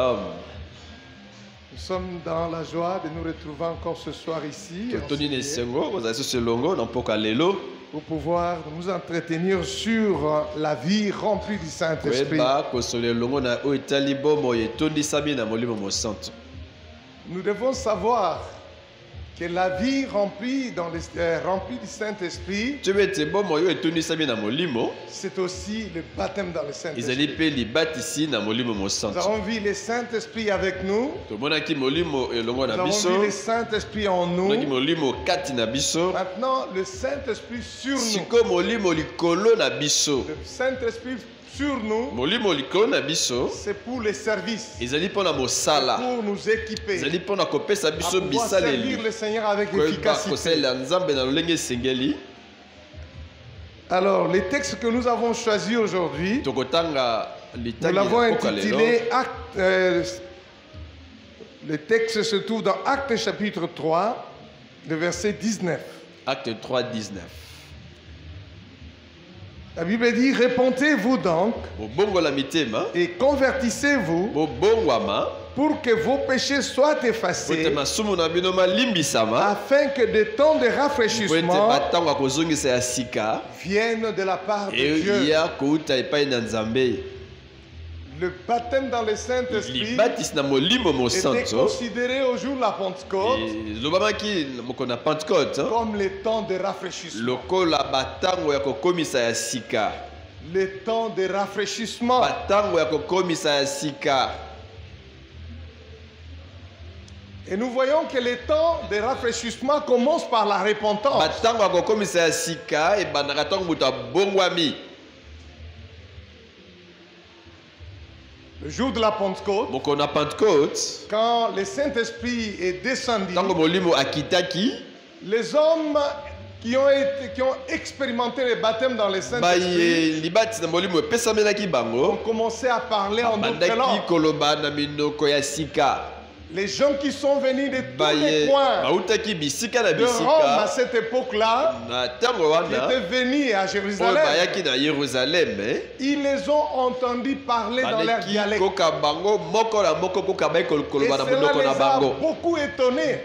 Shalom. Nous sommes dans la joie de nous retrouver encore ce soir ici pour pouvoir nous entretenir sur la vie remplie du Saint-Esprit. Nous devons savoir que la vie remplie du Saint-Esprit, c'est aussi le baptême dans le Saint-Esprit. Nous avons vu le Saint-Esprit avec nous. Nous avons vu le Saint-Esprit en nous. Maintenant, le Saint-Esprit sur nous. Le Saint-Esprit sur nous, c'est pour les services, pour nous équiper, pour pouvoir servir le Seigneur avec efficacité. Alors, les textes que nous avons choisis aujourd'hui, nous l'avons intitulé le texte se trouve dans Actes chapitre 3, le verset 19. Acte 3, 19. La Bible dit, répentez-vous donc et convertissez-vous pour que vos péchés soient effacés, afin que des temps de rafraîchissement viennent de la part de Dieu. Le baptême dans le Saint-Esprit était considéré au jour de la Pentecôte comme le temps de rafraîchissement. Le temps de rafraîchissement. Et nous voyons que le temps de rafraîchissement commence par la repentance. Le jour de la Pentecôte, quand le Saint-Esprit est descendu, les hommes qui ont expérimenté le baptême dans le Saint-Esprit ont commencé à parler en d'autres langues. Les gens qui sont venus de tous les coins de Rome à cette époque-là, qui étaient venus à Jérusalem, ils les ont entendus parler dans leur dialecte. Et cela les a beaucoup étonnés.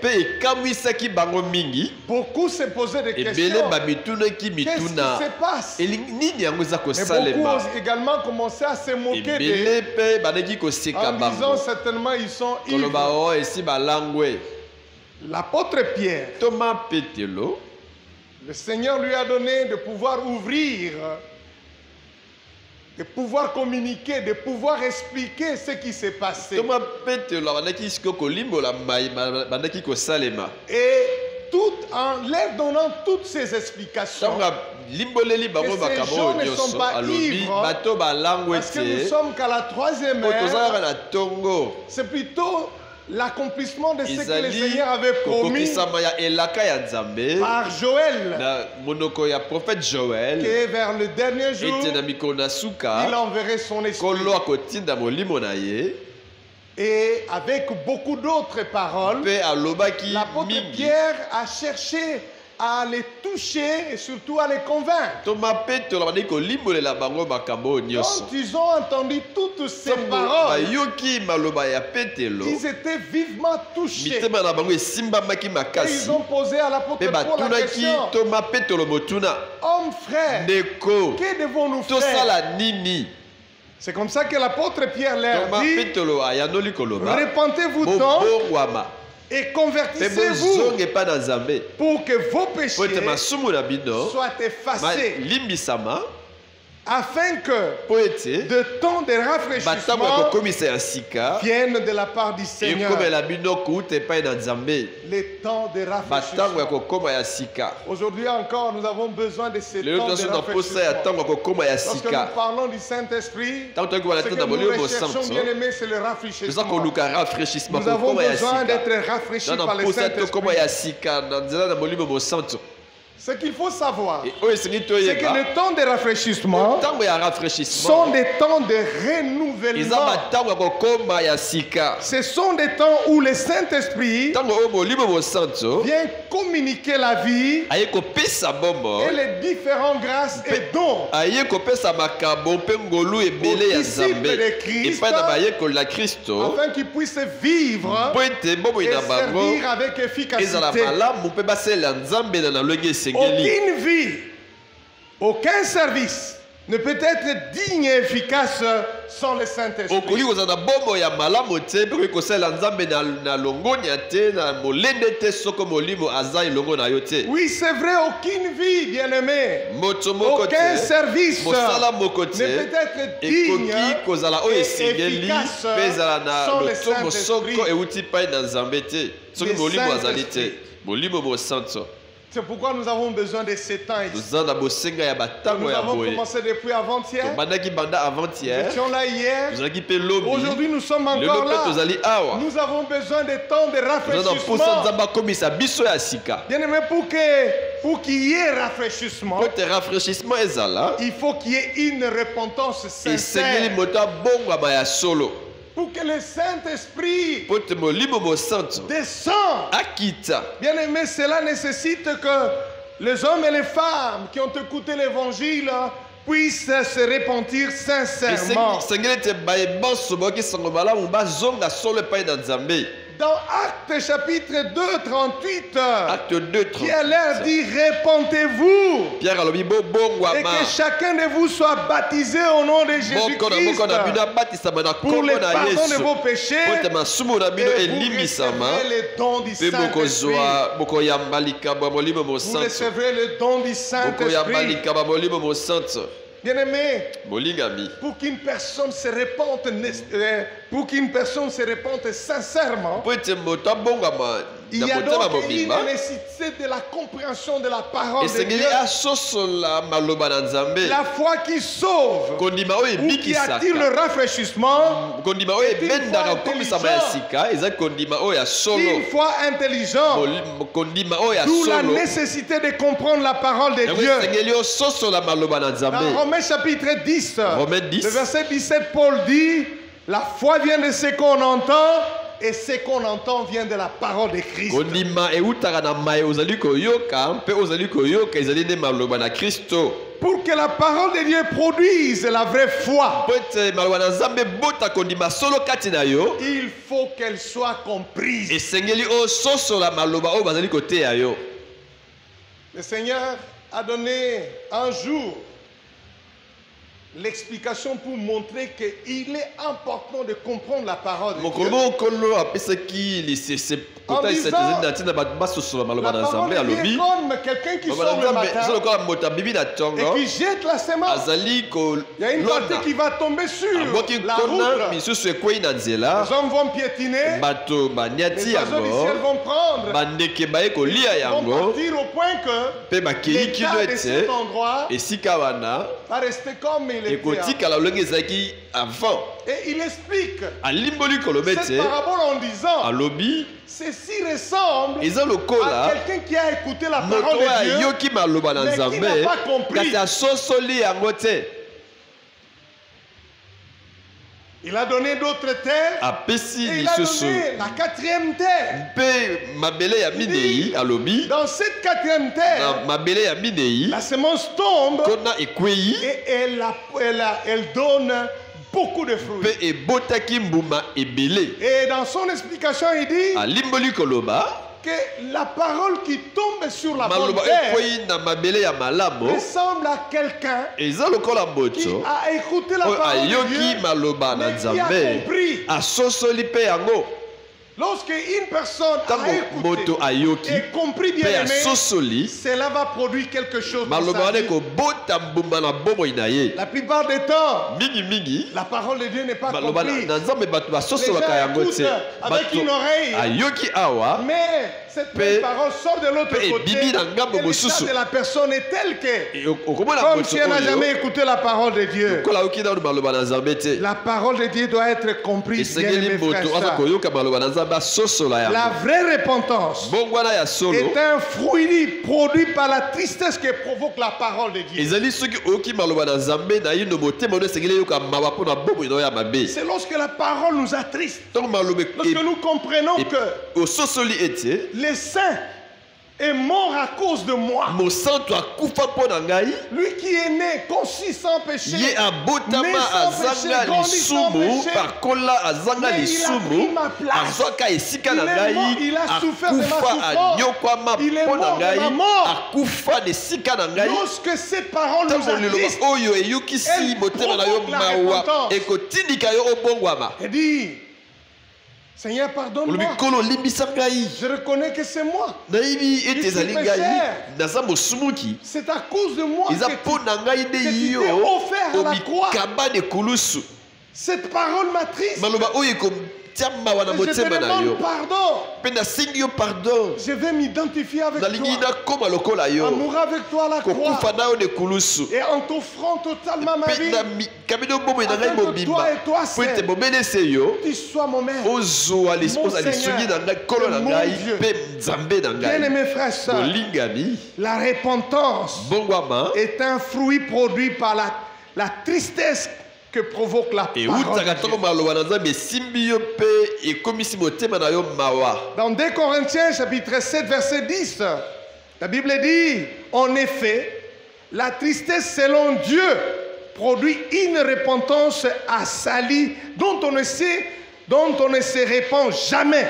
Beaucoup se posaient des questions. Qu'est-ce qui se passe? Et beaucoup ont également commencé à se moquer d'eux en disant certainement ils sont ivres. L'apôtre Pierre, le Seigneur lui a donné de pouvoir ouvrir, de pouvoir communiquer, de pouvoir expliquer ce qui s'est passé. Et tout en leur donnant toutes ces explications, que ces gens ne sont pas ivres, parce que nous sommes qu'à la troisième heure. C'est plutôt l'accomplissement de ce que le Seigneur avait promis par Joël, que vers le dernier jour, il enverrait son esprit. Et avec beaucoup d'autres paroles, l'apôtre Pierre a cherché à les toucher et surtout à les convaincre. Quand ils ont entendu toutes ces paroles, ils étaient vivement touchés. Et ils ont posé à l'apôtre Paul la question: homme frère, que devons-nous faire? C'est comme ça que l'apôtre Pierre leur dit: répentez-vous donc et convertissez-vous pour que vos péchés soient effacés, afin que de temps de rafraîchissement viennent de la part du Seigneur. Les temps de rafraîchissement. Aujourd'hui encore, nous avons besoin de ces temps de rafraîchissement. Lorsque nous parlons du Saint-Esprit, ce que nous recherchons, bien aimé, c'est le rafraîchissement. Nous avons besoin d'être rafraîchis par le Saint-Esprit. Ce qu'il faut savoir, c'est que le temps de rafraîchissement sont des temps de renouvellement. Ce sont des temps où le Saint-Esprit vient communiquer la vie et les différentes grâces et dons aux disciples de Christ afin qu'ils puissent vivre et servir avec efficacité. Aucune vie, aucun service ne peut être digne et efficace sans le Saint-Esprit. Oui, c'est vrai, aucune vie, bien-aimé, aucun service ne peut être digne et efficace sans le Saint-Esprit. C'est pourquoi nous avons besoin de 7 ans ici. Nous avons commencé depuis avant-hier. Nous étions là hier. Aujourd'hui, nous sommes encore là. Nous avons besoin de temps de rafraîchissement. Bien-aimé, pour qu'il y ait rafraîchissement, il faut qu'il y ait une repentance sincère. Pour que le Saint-Esprit descende. Bien aimé, cela nécessite que les hommes et les femmes qui ont écouté l'évangile puissent se repentir sincèrement. Dans Actes chapitre 2, 38, qui a l'air dit repentez-vous et que chacun de vous soit baptisé au nom de Jésus-Christ pour le pardon de vos péchés et vous recevrez le don du Saint-Esprit. Vous recevrez le don du Saint-Esprit. Bien-aimé, pour qu'une personne se repente, sincèrement, il y a donc une nécessité de la compréhension de la parole de Dieu. La foi qui sauve ou qui attire le rafraîchissement est une foi intelligente. D'où la nécessité de comprendre la parole de Dieu. Dans Romains chapitre 10, le verset 17, Paul dit, la foi vient de ce qu'on entend et ce qu'on entend vient de la parole de Christ. Pour que la parole de Dieu produise la vraie foi, il faut qu'elle soit comprise. Le Seigneur a donné un jour l'explication pour montrer qu'il est important de comprendre la parole de Dieu. En disant, la parole de Dieu est comme quelqu'un qui sort le matin et qui jette la semence. Il y a une partie qui va tomber sur la route. Les hommes vont piétiner. Les oiseaux du ciel vont prendre. Ils vont partir au point que l'état de cet endroit va rester comme il était avant. Et il explique cette parabole en disant, ceci ressemble à quelqu'un qui a écouté la parole de Dieu mais qui n'a pas compris. Il a donné d'autres terres et il a donné la 4e terre. Il dit, dans cette 4e terre, la semence tombe et elle donne beaucoup de fruits. Et dans son explication, il dit que la parole qui tombe sur la bonne terre ressemble à quelqu'un qui a écouté la parole de Dieu mais qui a compris. Lorsque une personne a écouté et compris bien aimé, cela va produire quelque chose dans sa vie. La plupart des temps, la parole de Dieu n'est pas comprise. Les gens écoutent avec une oreille, mais cette même parole sort de l'autre côté. Et l'état de la personne est tel que, comme si elle n'a jamais écouté la parole de Dieu. La parole de Dieu doit être comprise. Bien, mes frères, la vraie repentance est un fruit produit par la tristesse que provoque la parole de Dieu. C'est lorsque la parole nous attriste, lorsque nous comprenons que les saints est mort à cause de moi. Lui qui est né conçu sans péché, né sans péché, grandi sans péché, mais il a pris ma place. Il a souffert de ma souffrance. Il est mort de ma mort. Lorsque cette parole nous attriste, elle provoque la repentance. Elle dit, Seigneur, pardonne-moi. Je reconnais que c'est moi. Je suis pécheur. C'est à cause de moi que tu t'es offert à la croix. Cette parole m'attriste. Je te demande pardon. Je vais m'identifier avec toi. En mourant avec toi à la croix. Et en t'offrant totalement ma vie. Afin que toi et toi seul, tu sois mon maître, mon Seigneur, mon Dieu. Bien-aimés frères et sœurs, la repentance est un fruit produit par la tristesse que provoque la parole de Dieu. Dans 2 Corinthiens chapitre 7 verset 10, la Bible dit, en effet, la tristesse selon Dieu produit une repentance assalie dont on ne se répand jamais.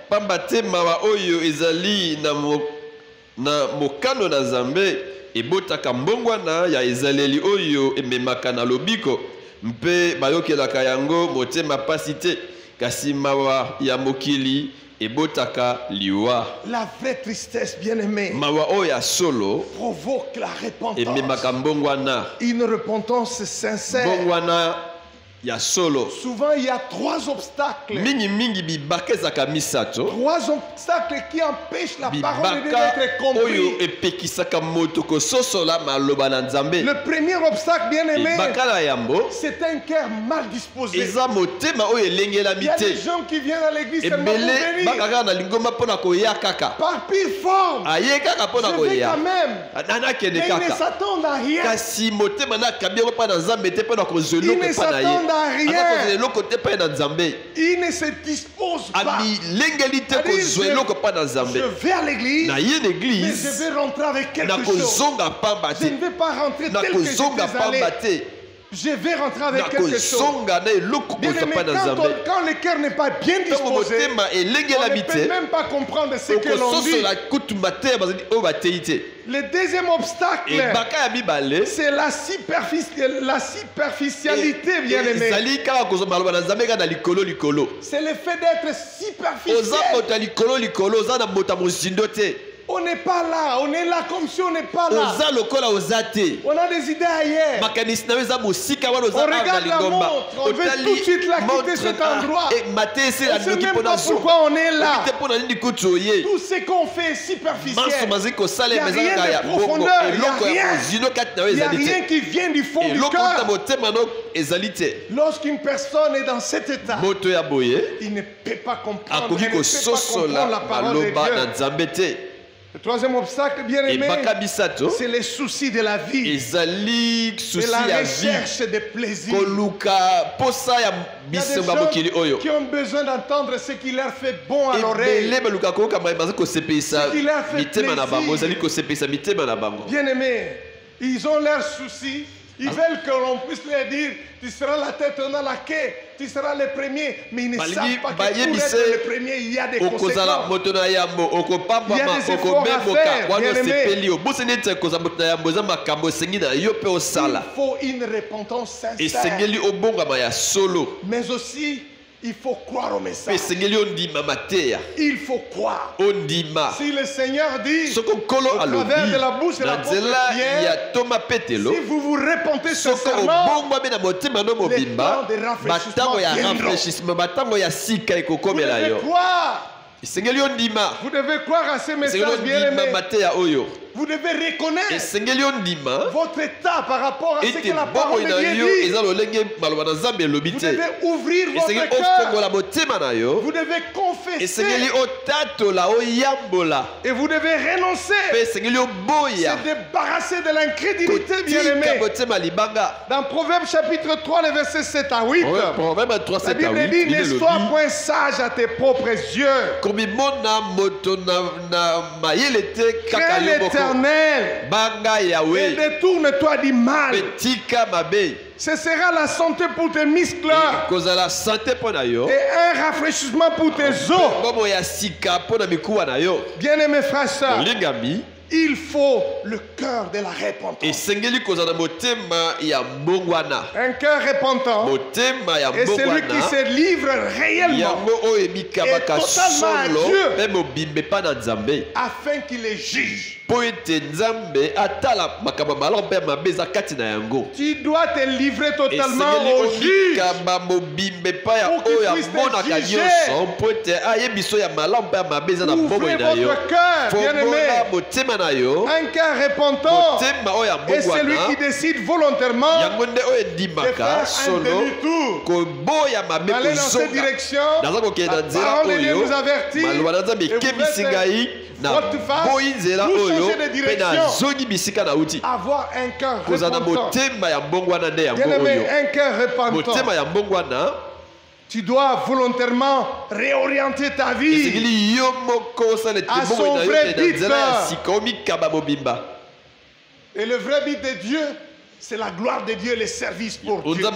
Mpe bayokelaka yango motema pasite kasi mawa ya mokili ebotaka liwa. La vraie tristesse, bien-aimé, mawa oya solo provoque la repentance. Ememaka mbongwana. Une repentance sincère. Mbongwana ya solo. Souvent il y a 3 obstacles. Mingi bibakezaka misato. 3 obstacles qui empêchent la parole de Dieu d'être comprise. Oyo epekisaka moto ko sosola maloba na Nzambe. Le premier obstacle, bien-aimé, c'est un cœur mal disposé. Il y a des gens qui viennent à l'église seulement pour venir. Par pire forme. Je vais quand même. Mais ils ne s'attendent à rien. Ils ne s'attendent à rien. Ils ne se disposent pas. Je vais à l'église, mais je vais rentrer avec quelque chose. Je ne vais pas rentrer tel que j'étais allé. Je vais rentrer avec quelque chose. Bien aimé, quand le cœur n'est pas bien disposé, on ne peut même pas comprendre ce que l'on dit. Le deuxième obstacle, c'est la superficialité, bien aimé. C'est le fait d'être superficiel. On n'est pas là, on est là comme si on n'est pas là. On a des idées ailleurs. On regarde la montre, on veut tout de suite la quitter cet endroit. On ne sait même pas pourquoi on est là. Tout ce qu'on fait est superficiel. Il n'y a rien de profondeur, il n'y a rien qui vient du fond du cœur. Lorsqu'une personne est dans cet état, il ne peut pas comprendre, la parole de Dieu. Le troisième obstacle, bien aimé, c'est les soucis de la vie. C'est la recherche de plaisir. Il y a des gens qui ont besoin d'entendre ce qui leur fait bon à l'oreille. Ce qui leur fait plaisir. Bien aimé, ils ont leurs soucis. Ils veulent que l'on puisse leur dire, tu seras la tête, on a la queue, tu seras le premier. Mais ils ne savent pas que pour être le premier, il y a des conséquences. Il y a des efforts à faire, bien aimé. Il faut une repentance sincère. Mais aussi, il faut croire au message. Il faut croire. Si le Seigneur dit au travers de la bouche de l'apôtre Pierre, si vous vous repentez sincèrement, les temps de rafraîchissement viendront. Vous devez croire Vous devez croire à ces messages bien-aimés. Vous devez reconnaître votre état par rapport à ce que la parole de Dieu dit. Vous devez ouvrir votre cœur. Vous devez confesser. Et vous devez renoncer. Se débarrasser de l'incrédulité, bien-aimé. Dans Proverbe chapitre 3, les versets 7 à 8. La Bible dit, ne sois point sage à tes propres yeux. Crains l'Éternel et détourne-toi du mal. Ce sera la santé pour tes muscles et un rafraîchissement pour tes os. Bien-aimés frères et sœurs, il faut le cœur de la repentance. Un cœur repentant est celui qui se livre réellement et totalement à Dieu afin qu'il les juge. Tu dois te livrer totalement au juge pour qu'il puisse juger. Ouvrez votre cœur, bien-aimé. Un cœur repentant est celui qui décide volontairement de faire un demi-tour, d'aller dans cette direction. La parole de Dieu nous avertit et vous faites votre face pour changer de direction. Avoir un cœur repentant. Bien-aimé, un cœur repentant. Tu dois volontairement réorienter ta vie à son vrai but. Et le vrai but de Dieu, c'est la gloire de Dieu et le service pour Dieu.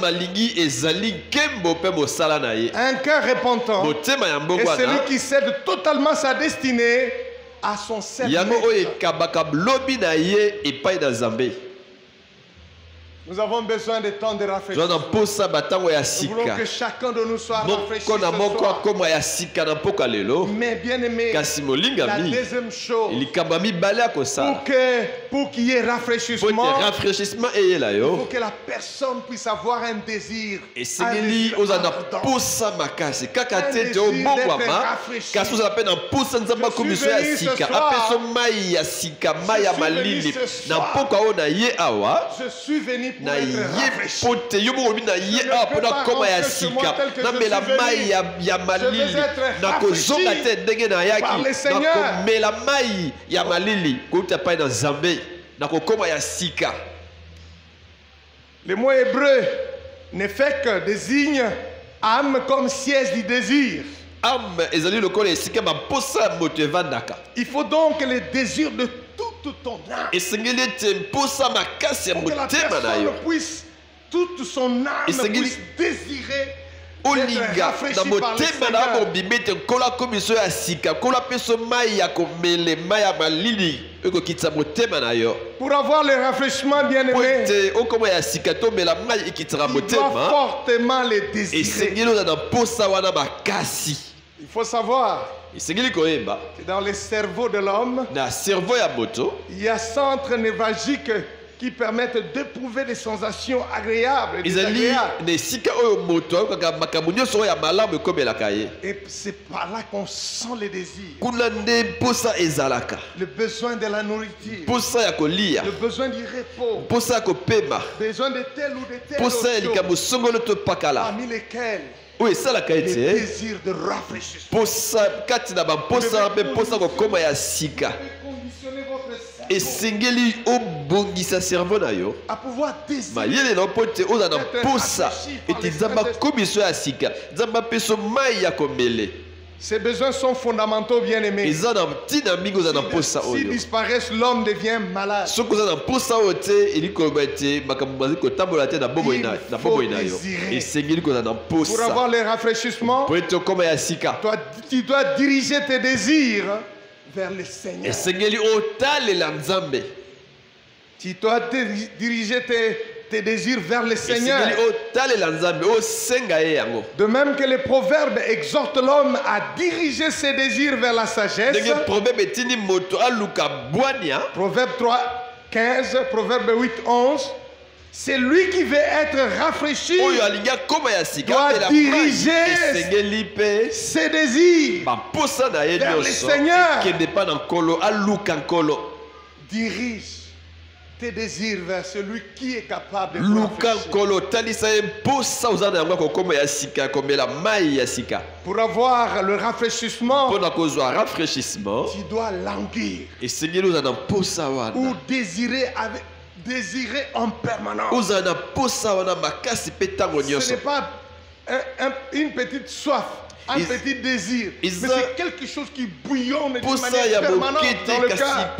Un cœur repentant est celui qui cède totalement sa destinée à son service. Nous avons besoin de temps de rafraîchissement. Nous voulons que chacun de nous soit rafraîchi ce soir. Mais bien aimé, la deuxième chose, pour qu'il y ait rafraîchissement, il faut que la personne puisse avoir un désir. Un désir d'être rafraîchi. Je suis venu na ye pote yo mo na ye apona koma ya sika na mela mai ya malili na kozonga te ndenge na yaki na komela mai ya malili kuta pa na Nzambe na kokoma ya sika. Le mot hébreu ne fait que désigne âme comme siège du désir. Il faut donc le désir de toute ton âme. Pour que la personne puisse, toute son âme puisse désirer d'être rafraîchie par le Seigneur. Pour avoir le rafraîchissement bien aimé, il doit fortement le désirer. Il faut savoir que dans le cerveau de l'homme, il y a centres névralgiques qui permettent d'éprouver des sensations agréables et désagréables. Et c'est par là qu'on sent les désirs. Le besoin de la nourriture. Le besoin du repos. Besoin de tel ou de tel autre chose. Parmi lesquels le désir de rafraîchissement. Et singeli obongisa cerveau na yo à pouvoir mayele na pote oza na posa et zamba komiso ya sika zamba peso mai ya komele. Ces besoins sont fondamentaux, bien aimés. S'ils disparaissent, l'homme devient malade. Il faut désirer. Pour avoir le rafraîchissement, tu dois diriger tes désirs vers le Seigneur. Tu dois diriger tes désirs vers le Seigneur. De même que les proverbes exhortent l'homme à diriger ses désirs vers la sagesse. Proverbe 3, 15, Proverbe 8, 11. C'est lui qui veut être rafraîchi, doit diriger ses désirs vers le Seigneur. Dirige tes désirs vers celui qui est capable de pour avoir le rafraîchissement, tu dois languir ou désirer en permanence. Ce n'est pas une petite soif, un petit désir, mais c'est quelque chose qui bouillonne de manière permanente dans le cœur.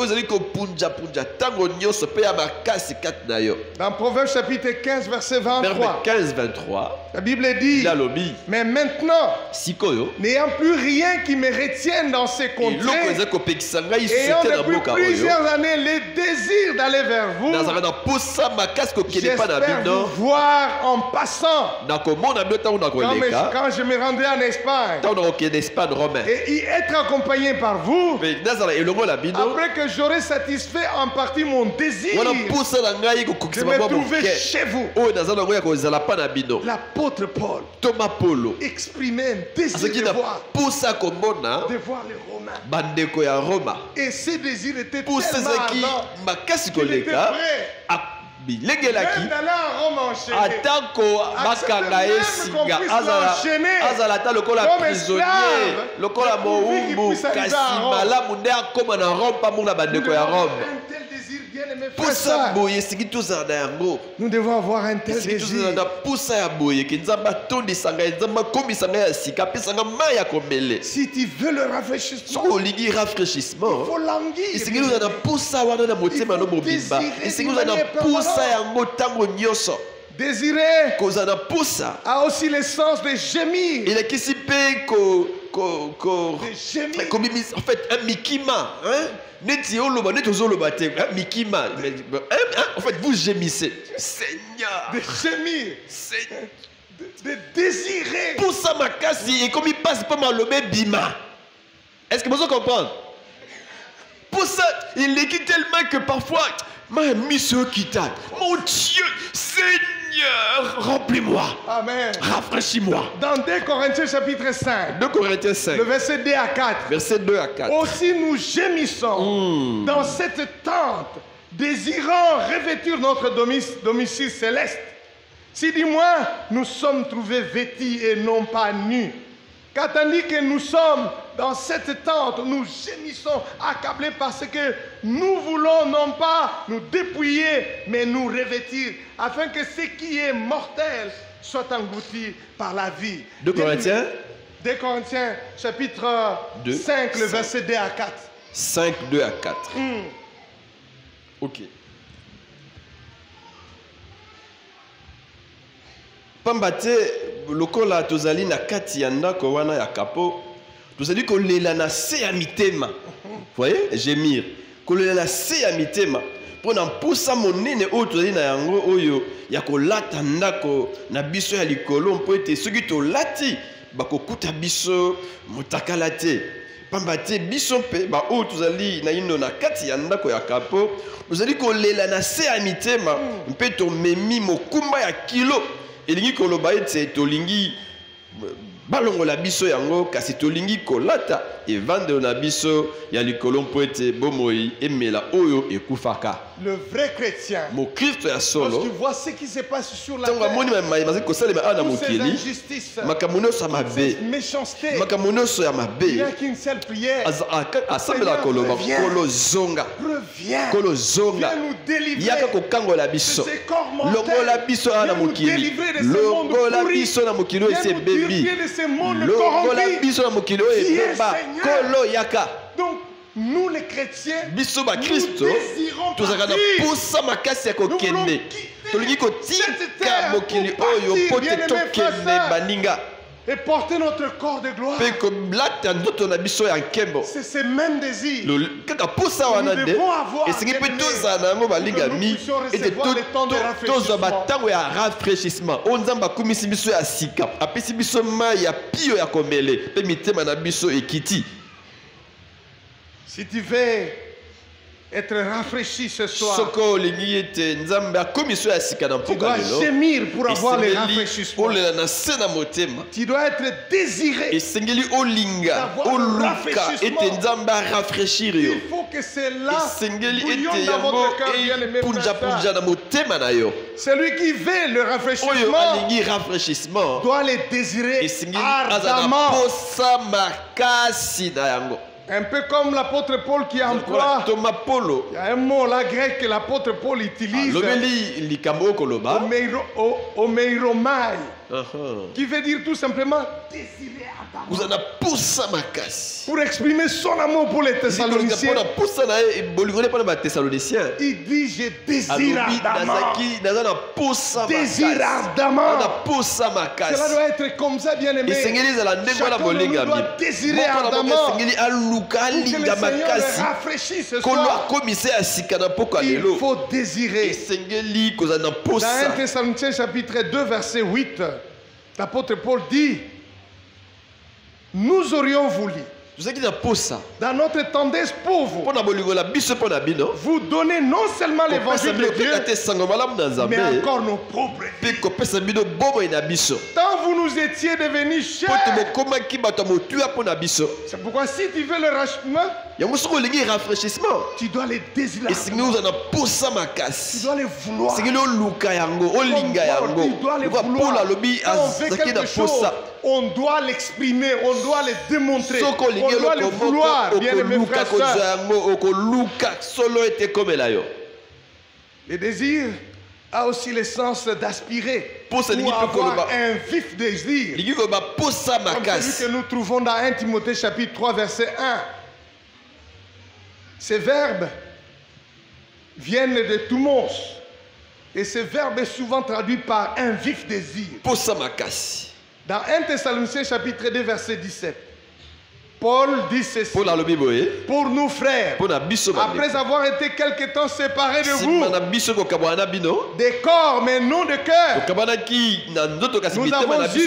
Dans Proverbes chapitre 15 verset 23, la Bible dit: mais maintenant, n'ayant plus rien qui me retienne dans ces contrées, ayant depuis plusieurs années les désirs d'aller vers vous, j'espère vous voir en passant. Quand je me rendrai en Espagne et y être accompagné par vous, après que j'aurai satisfait en partie mon désir de me trouver chez vous. L'apôtre Paul exprimait un désir de voir les Romains. Et ces désirs étaient tellement ardents qu'il était prêt même d'aller à Rome enchaîné, bakanga esinga azalata lokola prisonnier lokola moumbu kasi malamu nde akoma na Rome pamona bandeko ya Rome. Nous devons avoir un tel désir. Si tu veux le rafraîchissement, il faut languir. Il faut désirer a aussi le sens de gémir. Il est ici en fait un mikima, hein? En fait, vous gémissez. Seigneur. De gémir. De désirer. Pour ça, ma casse, et comme il passe pas mal le bima. Est-ce que vous comprenez? Pour ça, il est tellement que parfois, ma mission qui t'a. Mon Dieu, Seigneur, remplis-moi. Amen. Rafraîchis-moi. Dans 2 Corinthiens chapitre 5. 2 Corinthiens 5. Le verset 2 à 4. Verset 2 à 4. Aussi nous gémissons dans cette tente, désirant revêtir notre domicile céleste. Si du moins nous sommes trouvés vêtis et non pas nus. Car tandis que nous sommes dans cette tente, nous gémissons, accablés parce que nous voulons non pas nous dépouiller, mais nous revêtir, afin que ce qui est mortel soit englouti par la vie. 2 Corinthiens 2 Corinthiens chapitre 5, le verset 2 à 4. 5, 2 à 4. Ok. Pambate lokola tozali na kati ya ndako wana ya kapo tozali kolela na se ya mitema. Voyez, gémir. Kolela na se ya mitema pona mpusa monene oyo tozali na yango oyo ya kolata ndako na biso ya likolo mpo ete soki tolati bakokuta biso motakala te. Pambate biso mpe ba oyo tozali na ino na kati ya ndako ya kapo tozali kolela na se ya mitema mpe tomemi mokumba ya kilo. Elingi koloba ete tolingi balongola biso yango kasi tolingi kolata evande na biso ya likolo mpo ete bomoi emela oyo ekufaka. Le vrai chrétien, mon Christ ya solo, lorsque tu vois ce qui se passe sur la terre, méchanceté, il n'y a qu'une seule prière. Reviens nous délivrer de ces corps mortels. Viens nous délivrer de ce monde pourri. Viens nous délivrer de ce monde corrompu. Donc, nous les chrétiens, nous désirons partir. Nous voulons quitter cette terre pour partir, bien-aimés, et porter notre corps de gloire. C'est ce même désir. Nous devons avoir que nous puissions recevoir le temps de rafraîchissement. Si tu veux être rafraîchi ce soir. Tu dois gémir pour avoir les rafraîchissements. Tu dois être désiré d'avoir le rafraîchissement. Il faut que cela bouillonne dans votre cœur, bien-aimé frère. Celui qui veut le rafraîchissement doit le désirer ardemment. Un peu comme l'apôtre Paul qui emploie. Il y a un mot là grec que l'apôtre Paul utilise. Omeiromai. Qui veut dire tout simplement désirer ardemment. Pour exprimer son amour pour les Thessaloniciens. Il dit je désire ardemment. Désire ardemment. Cela doit être comme ça, bien aimé. Chacun de nous doit désirer ardemment. Pour que le Seigneur le rafraîchisse ce soir. Il faut désirer. Dans 1 Thessaloniciens chapitre 2 verset 8, l'apôtre Paul dit: nous aurions voulu, dans notre tendresse pour vous, vous donner non seulement l'évangile de Dieu, mais encore nos propres vies. Tant vous nous étiez devenus chers. C'est pourquoi si tu veux le rafraîchissement, tu dois les désirer. Tu dois les vouloir. Tu dois les vouloir. Quand on fait quelque chose, on doit l'exprimer, on doit le démontrer, on doit le vouloir, bien aimé frère et sœur. Le désir a aussi le sens d'aspirer, ou avoir un vif désir, comme celui que nous trouvons dans 1 Timothée chapitre 3 verset 1. Ces verbes viennent de thumos, et ce verbe est souvent traduit par un vif désir. Dans 1 Thessaloniciens chapitre 2 verset 17, Paul dit ceci: pour nous frères, après avoir été quelque temps séparés de vous, des corps mais non de cœur, nous avons eu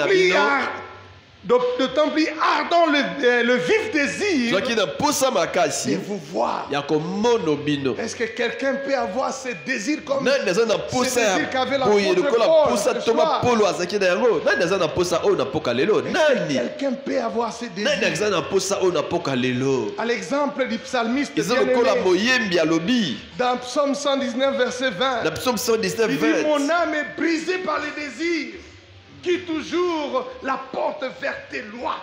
d'autant plus ardent le vif désir de vous voir. Est-ce que quelqu'un peut avoir ce désir comme ce désir qu'avait l'apôtre Paul? Est-ce que quelqu'un peut avoir ce désir? À l'exemple du psalmiste bien-aimé, dans Psaume 119 verset 20, il dit: mon âme est brisée par les désirs qui toujours la porte vers tes lois.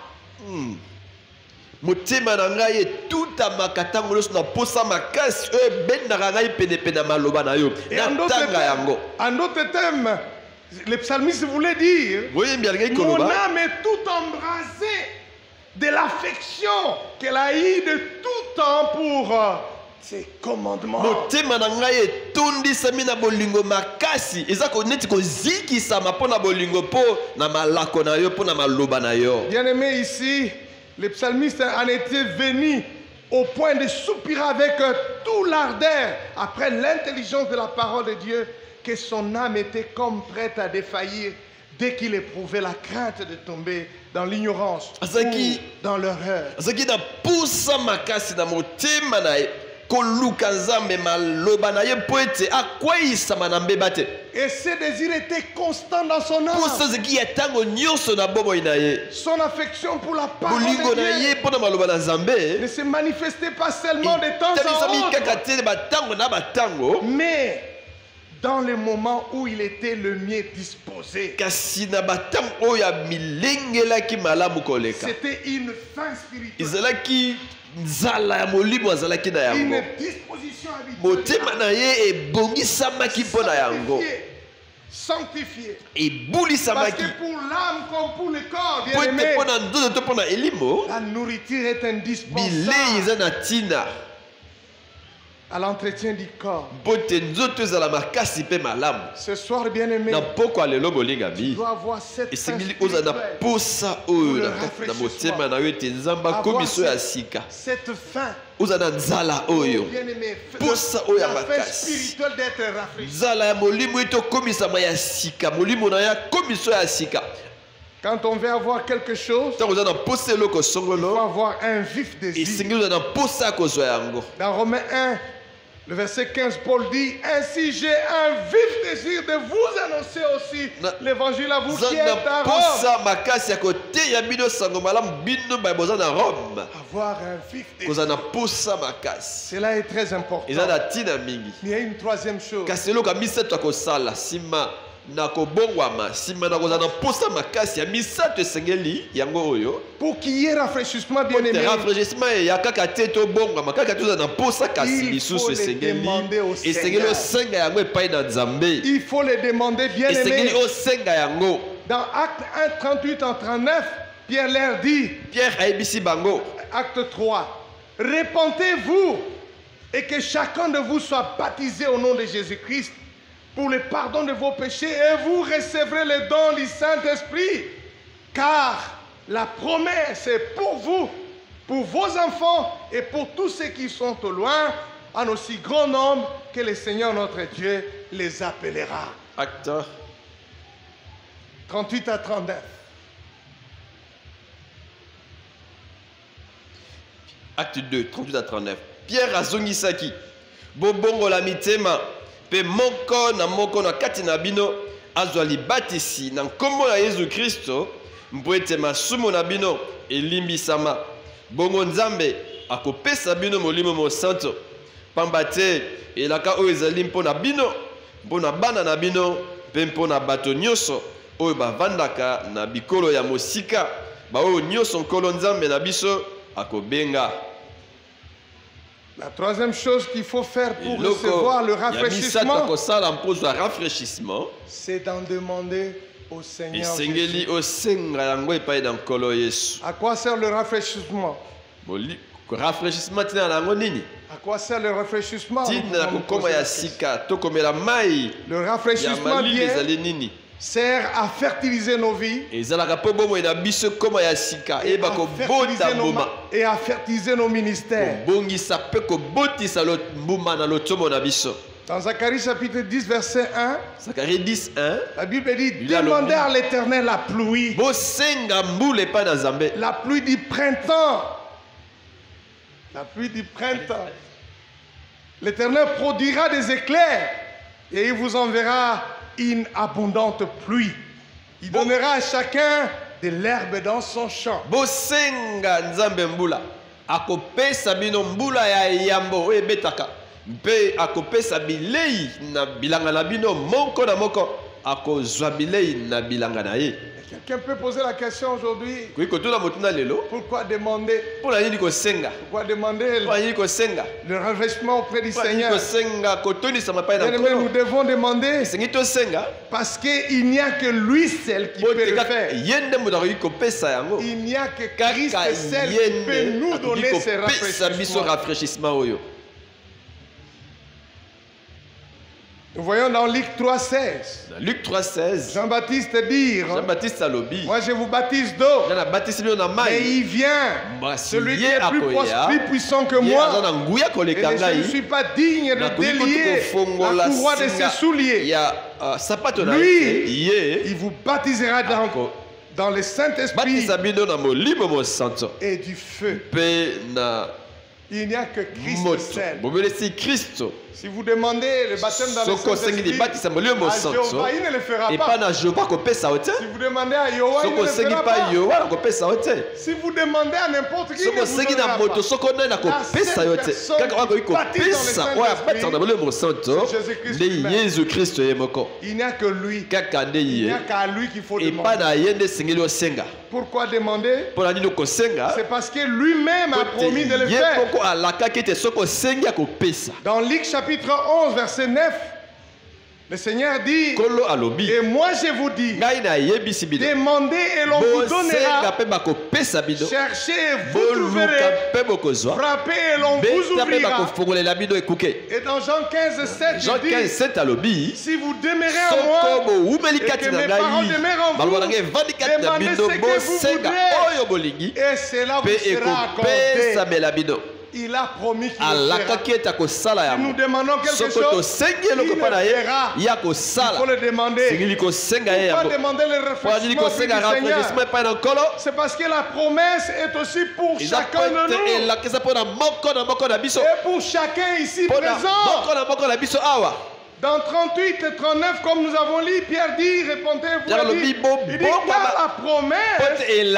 Motema na ngai etuta makatango loso na posa makasi ebendaka ngai penepene ya maloba na yo natanga yango. En d'autres termes, le psalmiste voulait dire: mon âme est tout embrasée de l'affection qu'elle a eue de tout temps pour ses commandements. Motema na ngai etondisami na bolingo makasi eza ko neti kozikisama mpo na bolingo mpo na malako na yo mpo na maloba na yo. Bien-aimé, ici le psalmiste en était venu au point de soupirer avec tout l'ardeur après l'intelligence de la parole de Dieu, que son âme était comme prête à défaillir dès qu'il éprouvait la crainte de tomber dans l'ignorance ou dans l'erreur. Et ce désir était constant dans son âme. Son affection pour la parole de Dieu ne se manifestait pas seulement de temps en temps, mais dans le moment où il était le mieux disposé. C'était une fin spirituelle. Une disposition habituelle. Sanctifié. Parce que pour l'âme comme pour le corps, bien aimé, la nourriture est indispensable à l'entretien du corps. Ce soir, bien aimé, tu dois avoir cette faim spirituelle pour le rafraîchissement. Avoir cette faim, bien aimé, la faim spirituelle d'être rafraîchi. Quand on veut avoir quelque chose, il faut avoir un vif désir. Dans Romains 1, le verset 15, Paul dit: ainsi j'ai un vif désir de vous annoncer aussi l'évangile à vous qui êtes à Rome. Avoir un vif désir. Cela est très important. Il y a une troisième chose. Pour qu'il y ait rafraîchissement, bien aimé, il faut les demander au Seigneur. Il faut les demander, bien aimé. Dans Acte 1, 38 en 39, Pierre leur dit, Acte 3, repentez-vous et que chacun de vous soit baptisé au nom de Jésus-Christ pour le pardon de vos péchés, et vous recevrez le don du Saint-Esprit. Car la promesse est pour vous, pour vos enfants et pour tous ceux qui sont au loin, en aussi grand nombre que le Seigneur notre Dieu les appellera. Acte 38 à 39. Acte 2, 38 à 39. Pierre azongisaki, bobongo la mitema, pe moko na kati na bino, azwali batisi na nkombo na Yesu Kristo, mbwete masumo na bino elimbisama. Bongo Nzambe akopesa bino molimo mosanto, pamba te elaka oyo ezali mpo na bino, mpo na bana na bino, pe mpo na bato nyonso oyo bavandaka na bikolo ya mosika, ba oyo nyonso nkolo Nzambe na biso akobenga. La troisième chose qu'il faut faire pour recevoir le rafraîchissement, c'est d'en demander au Seigneur Jésus. À quoi sert le rafraîchissement? À quoi sert le rafraîchissement? Le rafraîchissement sert à fertiliser nos vies et à fertiliser nos ministères. Dans Zacharie chapitre 10 verset 1, la Bible dit: demandez à l'Éternel la pluie du printemps. La pluie du printemps. L'Éternel produira des éclairs et il vous enverra une abondante pluie. Il donnera à chacun de l'herbe dans son champ. Bosenga Nzambe mbula akopesa bino mbula ya yambo ebetaka mpe akopesa bilei na bilanga na bino moko na moko akozwa bilei na bilanga na ye. Quelqu'un peut poser la question aujourd'hui: pourquoi demander? Pourquoi demander le rafraîchissement auprès du Seigneur? Nous devons demander parce qu'il n'y a que lui seul qui peut le faire. Il n'y a que Christ seul qui peut nous donner ce rafraîchissement. Nous voyons dans Luc 3,16. Luc 3,16. Jean-Baptiste dit: moi je vous baptise d'eau, mais il vient celui qui est plus puissant que moi, et je ne suis pas digne de délier la courroie de ses souliers. Lui, il vous baptisera dans le Saint-Esprit et du feu. Il n'y a que Christ seul. Si vous demandez le baptême dans le Saint-Esprit à Jéhovah, il ne le fera pas. Si vous demandez à Yoa, il ne le fera pas. Si vous demandez à n'importe qui, il ne vous donnera pas. La seule personne qui baptise dans le Saint-Esprit, il n'y a que lui. Il n'y a qu'à lui qu'il faut demander. Pourquoi demander? C'est parce que lui-même a promis de le faire. Dans Luc chapitre 11 verset 9, le Seigneur dit: et moi je vous dis, demandez et l'on vous donnera, cherchez et vous trouverez, frappez et l'on vous ouvrira. Et dans Jean 15:7, il dit: si vous demeurez en moi et que mes paroles demeurent en vous, demandez ce que vous voudrez et cela vous sera accordé. il a promis qu'il le fera. Si nous demandons quelque chose, il le fera. Il faut le demander. Pourquoi demander le rafraîchissement du Seigneur? C'est parce que la promesse est aussi pour chacun de nous. Et pour chacun ici présent. Dans 38 et 39, comme nous avons lu, Pierre dit, répondez-vous, il dit, car la promesse est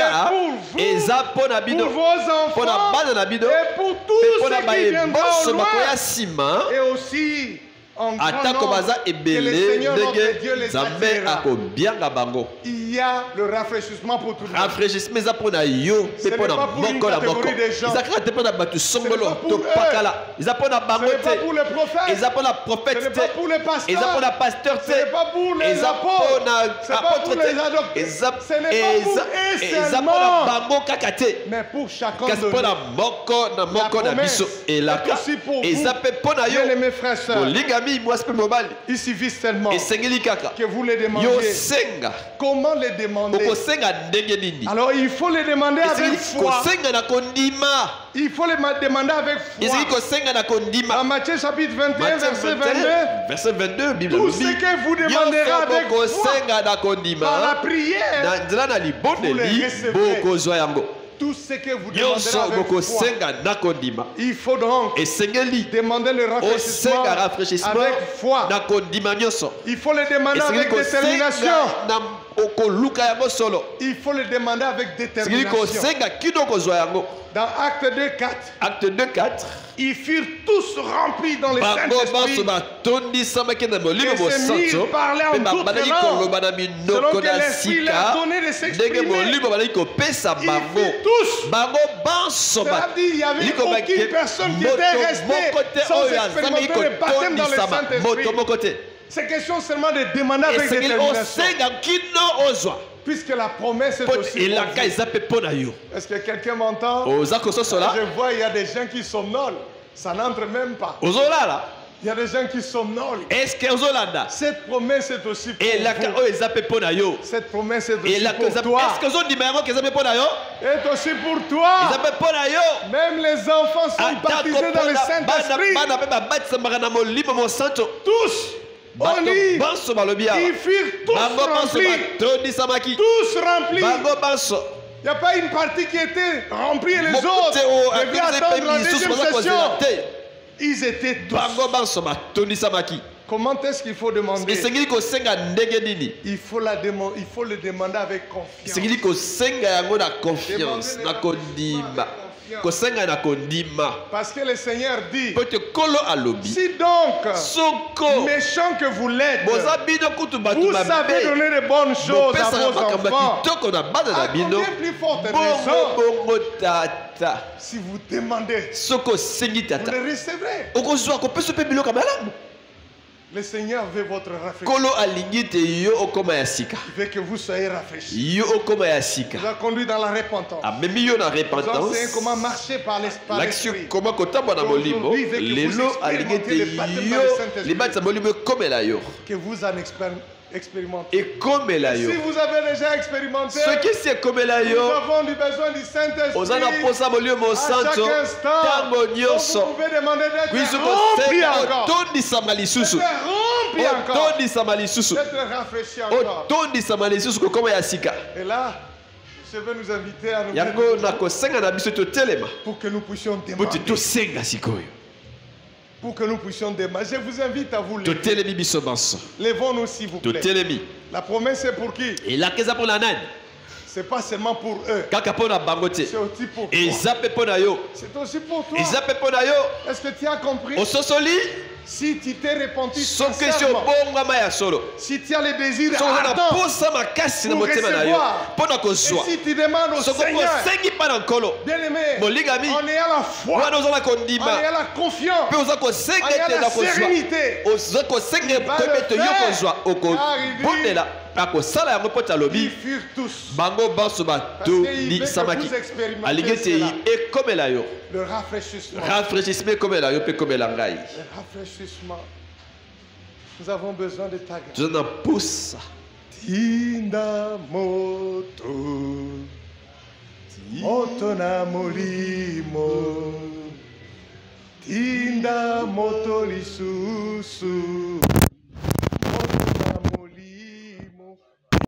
pour vos enfants et pour tous ceux qui viendront au loin, et aussi en grand nombre, que le Seigneur notre Dieu les attirera. Il y a le rafraîchissement pour tout le monde. Ce n'est pas pour une catégorie de gens. Ce n'est pas pour eux. Ce n'est pas pour les prophètes. Ce n'est pas pour les pasteurs. Ce n'est pas pour les apôtres. Ce n'est pas pour les adoptés. Ce n'est pas pour eux seulement. Mais pour chacun de nous. La promesse est aussi pour vous. Bien aimés frères et sœurs. Il suffit seulement que vous les demandiez. Comment les demander? Alors il faut les demander avec foi. Il faut les demander avec foi. En Matthieu chapitre 21, verset 22, tout ce que vous demanderez avec foi par la prière, vous les recevrez. Tout ce que vous demanderez avec foi. Il faut donc demander le rafraîchissement avec foi. Il faut le demander avec détermination. Il faut le demander avec détermination. Dans Acte 2.4, ils furent tous remplis dans le Saint-Esprit et se mirent parler en toutes les langues selon que l'Esprit leur donnait de s'exprimer. Ils furent tous. C'est-à-dire il n'y avait aucune personne qui était restée sans expérimenter le baptême dans le Saint-Esprit. C'est question seulement de demander avec détermination. Puisque la promesse est aussi pour vous. Est-ce que quelqu'un m'entend? Je vois, il y a des gens qui somnolent. Ça n'entre même pas. Il y a des gens qui somnolent. Cette promesse est aussi pour vous. Cette promesse est aussi pour toi. Est aussi pour toi. Même les enfants sont baptisés dans le Saint-Esprit. Tous. On lit, ils furent tous remplis. Tous remplis. Il n'y a pas une partie qui était remplie et les autres devaient attendre la deuxième session. Ils étaient tous. Comment est-ce qu'il faut demander? Il faut le demander avec confiance. Parce que le Seigneur dit, si donc méchant que vous l'êtes, vous savez donner de bonnes choses à vos enfants, à combien plus forte raison, si vous demandez, vous le recevrez. Le Seigneur veut votre rafraîchissement. Il veut que vous soyez rafraîchis. Il vous a conduit dans la repentance. Vous enseignez comment marcher par l'Esprit. Aujourd'hui, il veut que vous expérimentiez le baptême dans le Saint-Esprit. Que vous en expérimentez. Si vous avez déjà expérimenté, nous avons du besoin du Saint-Esprit à chaque instant. Vous pouvez demander d'être rempli encore. D'être rafraîchi encore. Et là, je vais nous inviter à nous pour que nous puissions demander. Pour que nous puissions demander. Je vous invite à vous lever. Levons-nous s'il vous plaît. La promesse est pour qui? Ce n'est pas seulement pour eux. C'est aussi pour toi. C'est aussi pour toi. Est-ce que tu as compris? Si tu t'es repenti sincèrement, si tu as le désir ardent pour recevoir, et si tu demandes au Seigneur, bien aimé, on est à la foi, on est à la confiance, on est à la sérénité, il va le faire, car ils furent tous. Parce qu'il veut que vous expérimentez cela. Le rafraîchissement. Le rafraîchissement. Nous avons besoin de ta grâce. Tinda moto, moto na molimo. Tinda moto lisusu